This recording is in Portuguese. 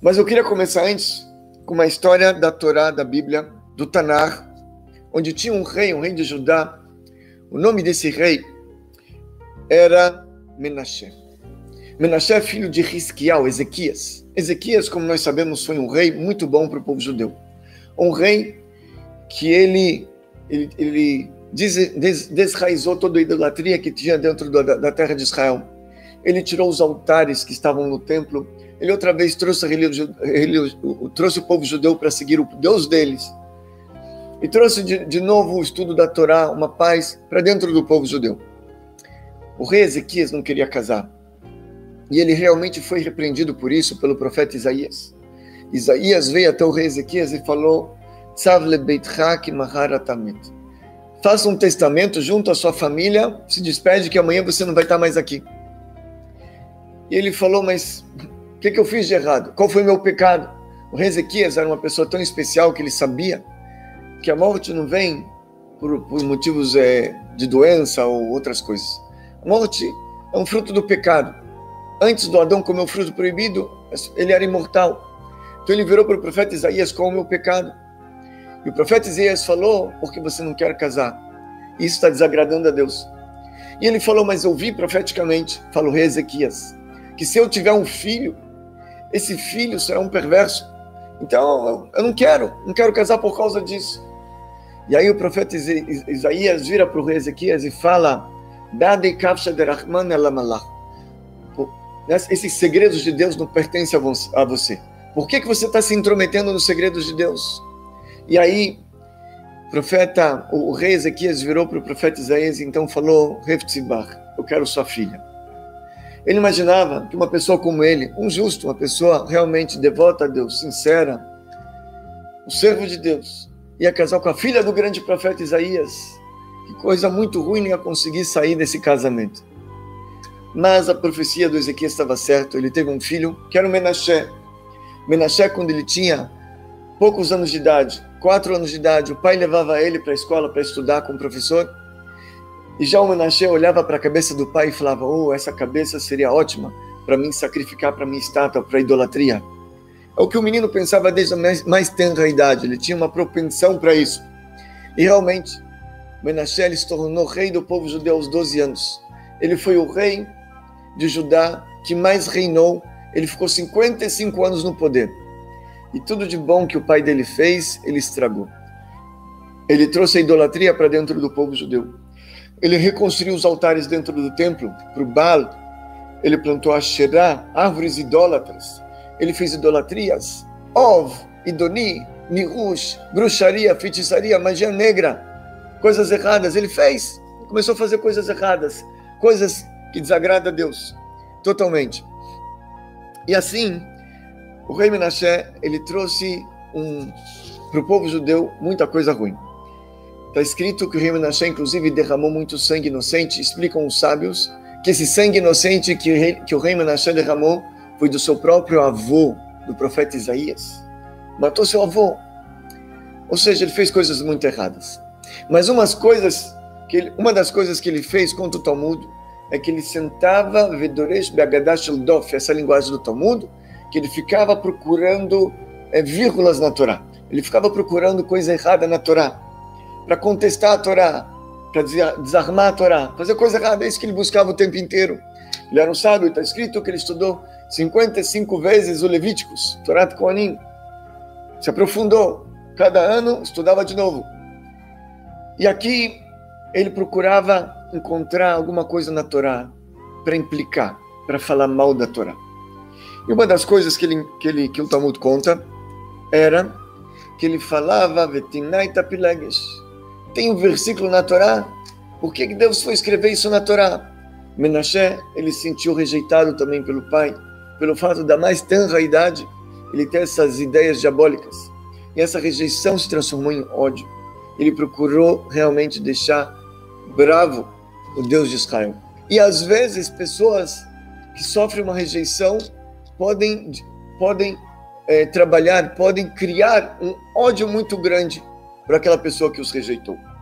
Mas eu queria começar antes com uma história da Torá, da Bíblia, do Tanar, onde tinha um rei de Judá. O nome desse rei era Menaché. Menaché é filho de Hisquiel, Ezequias. Ezequias, como nós sabemos, foi um rei muito bom para o povo judeu. Um rei que ele desraizou toda a idolatria que tinha dentro da terra de Israel. Ele tirou os altares que estavam no templo. Ele outra vez trouxe o povo judeu para seguir o Deus deles. E trouxe de novo o estudo da Torá, uma paz para dentro do povo judeu. O rei Ezequias não queria casar. E ele realmente foi repreendido por isso pelo profeta Isaías. Isaías veio até o rei Ezequias e falou: Tzav lebeitcha ki mahar atamet. Faça um testamento junto à sua família, se despede que amanhã você não vai estar mais aqui. E ele falou: mas o que eu fiz de errado? Qual foi o meu pecado? O rei Ezequias era uma pessoa tão especial que ele sabia que a morte não vem por motivos de doença ou outras coisas. A morte é um fruto do pecado. Antes do Adão comer o fruto proibido, ele era imortal. Então ele virou para o profeta Isaías: qual é o meu pecado? E o profeta Isaías falou: porque você não quer casar. Isso está desagradando a Deus. E ele falou: mas eu vi profeticamente, falou o rei Ezequias, que se eu tiver um filho, esse filho será um perverso. Então eu não quero casar por causa disso. E aí o profeta Isaías vira para o rei Ezequias e fala: esses segredos de Deus não pertencem a você. Por que você está se intrometendo nos segredos de Deus? E aí o rei Ezequias virou para o profeta Isaías e então falou: Heftzibach, eu quero sua filha. Ele imaginava que uma pessoa como ele, um justo, uma pessoa realmente devota a Deus, sincera, um servo de Deus, ia casar com a filha do grande profeta Isaías. Que coisa muito ruim, ia conseguir sair desse casamento. Mas a profecia do Ezequias estava certa. Ele teve um filho que era o Menaché. Menaché, quando ele tinha poucos anos de idade, 4 anos de idade, o pai levava ele para a escola para estudar com o professor. E já o Menaché olhava para a cabeça do pai e falava: essa cabeça seria ótima para mim sacrificar para minha estátua, para a idolatria. É o que o menino pensava desde a mais tenra idade. Ele tinha uma propensão para isso. E realmente, Menaché ele se tornou rei do povo judeu aos 12 anos. Ele foi o rei de Judá que mais reinou. Ele ficou 55 anos no poder. E tudo de bom que o pai dele fez, ele estragou. Ele trouxe a idolatria para dentro do povo judeu. Ele reconstruiu os altares dentro do templo para o Baal. Ele plantou Asherá, árvores idólatras. Ele fez idolatrias, Ov, Idoni, Nirush, bruxaria, feitiçaria, magia negra, coisas erradas. Ele começou a fazer coisas erradas, coisas que desagradam a Deus, totalmente. E assim, o rei Menaché, ele trouxe para o povo judeu muita coisa ruim. Está escrito que o rei Menaché, inclusive, derramou muito sangue inocente. Explicam os sábios que esse sangue inocente que o rei Menaché derramou foi do seu próprio avô, do profeta Isaías. Matou seu avô. Ou seja, ele fez coisas muito erradas. Mas uma das coisas que ele fez contra o Talmud é que ele sentava, Vedoresh Be'agadash el-Dof, essa linguagem do Talmud, que ele ficava procurando vírgulas na Torá. Ele ficava procurando coisa errada na Torá, para contestar a Torá, para desarmar a Torá, fazer coisa errada. É isso que ele buscava o tempo inteiro. Ele era um sábio, está escrito que ele estudou 55 vezes o Levíticos, Torá de Kohanim. Se aprofundou. Cada ano estudava de novo. E aqui ele procurava encontrar alguma coisa na Torá para implicar, para falar mal da Torá. E uma das coisas que o Talmud conta era que ele falava: Vetinai tapileges. Tem um versículo na Torá? Por que Deus foi escrever isso na Torá? Menaché, ele se sentiu rejeitado também pelo pai, pelo fato da mais tenra idade, ele ter essas ideias diabólicas. E essa rejeição se transformou em ódio. Ele procurou realmente deixar bravo o Deus de Israel. E às vezes pessoas que sofrem uma rejeição podem trabalhar, podem criar um ódio muito grande para aquela pessoa que os rejeitou.